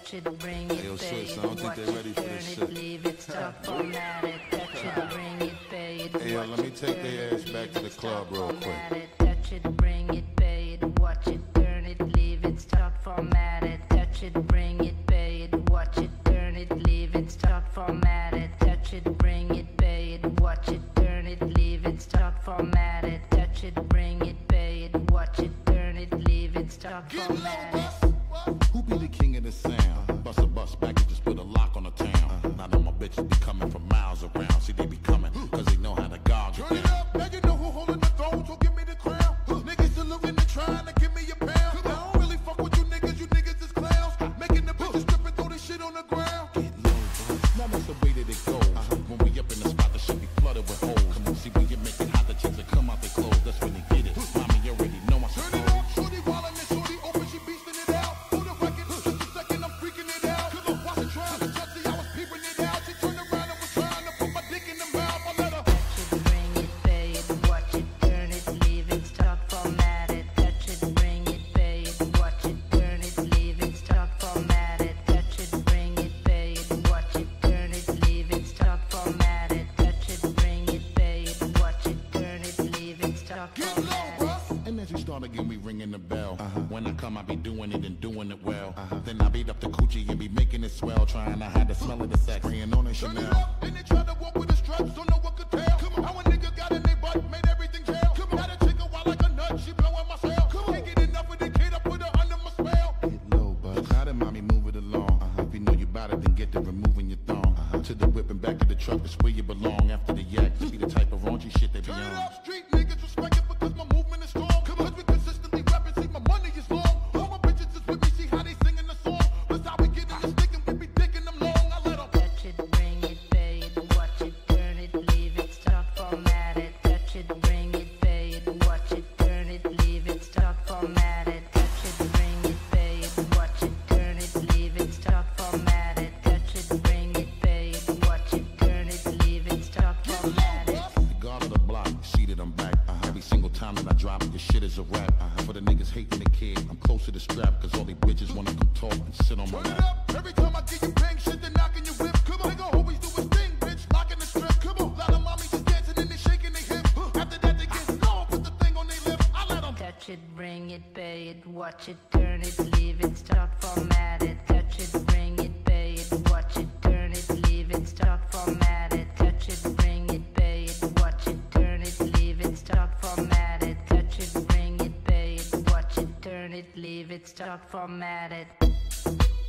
touch it, bring it, yo, pay Swiss, it, I don't think watch they it, ready for turn this it, shit. leave it, stop, format it, touch it, bring it, pay it, Hey, yo, watch let me it, take turn their it, ass back leave to the it, club stop, real format quick. it, touch it, bring it, pay it, watch it, turn it, leave it, stop, format it, touch it, bring it, pay it, watch it, turn it, leave it, stop, format it, touch it, bring it, pay it, watch it, turn it, leave it, stop, format it, touch it, bring it, pay it, watch it, turn it, leave it, stop, format it. Who be the king of the sound? Bust a bus back and just put a lock on the town. Now all my bitches be coming from miles around. See, they be coming, cause they know how to gog it Turn it up, now you know who holding the throne, so give me the crown. Niggas saluting and trying to give me a pound. I don't really fuck with you niggas is clowns. Making the bitches strip and throw this shit on the ground. Get low, bro. Now that's the way that it goes. When we up in the spot, the shit be flooded with holes. Come on, see, when you make it hot, the chicks that come out their clothes. That's when they get it. Mommy, you already know I Turn it up, shorty wildin' and shorty open, she beastin' it out. Hold the record, just a second, I'm freaking it out. Cause I wasn't trying to touch it, I was peeping it out. She turned around and was trying to put my dick in the mouth. I let her Touch it, bring it, pay it, watch it, turn it, leave it, stop, format it. Touch it, bring it, pay it, watch it, turn it, leave it, stop, format it. Touch it, bring it, pay it, watch it, turn it, leave it, stop, format it. Touch it, bring it, pay it, watch it, turn it, leave it, stop, get format low, it. bruh. And as you start again, we ringing the bell. When I come, I be doing it and doing it well. Then I beat up the coochie and be making it swell. Trying to hide the smell of the sex. Spraying on it Turn it Chanel. up, and they try to walk with the straps, don't know what could tell. Come on, how a nigga got in their butt, made everything jail. Come on, got a chick a wild like a nut, she blowing my cell. Come on, can't get enough of the kid, I put her under my spell. Get low, but now that mommy move it along. If you know you bout it, then get to removing your thong. To the whip and back of the truck, that's where you belong. After the yak, to be the type of raunchy shit they be Turn it on. up, street niggas respect it because my movement is strong. Come on, 'cause we consistently rapping, see my money is long. All my bitches is with me, see how they singing the song. That's how we get in the stick and we be digging them long. I let them Touch it, bring it, pay it, watch it, turn it, leave it, stop, format it. Touch it, bring it, pay it, watch it, turn it, leave it, stop, format it. Touch it, bring it, pay it, watch it, turn it, leave it, stop, format it. Touch it, bring it, pay it, watch it, turn it, leave it, stop, format it. The guard of the block, see that I'm back. Every single time that I drop it, your shit is a rap. For the niggas hating the kid, I'm close to the strap. Cause all they bitches wanna come talk and sit on my turn it lap. up. Every time I get you bang shit, they knocking your whip. Come on, nigga always do his thing, bitch, locking the strip. Come on, lot of mommies just dancing and they shaking their hip. After that they get slow, put the thing on their lip. I let them Touch it, bring it, pay it, watch it, turn it, leave it, stop, format it. Touch it, bring it, pay it, watch it, turn it, leave it, stop, format it. Touch it, bring it, pay it, watch it, turn it, leave it, stop, format it. Touch it, bring it, pay it, watch it, turn it, leave it, stop, format it.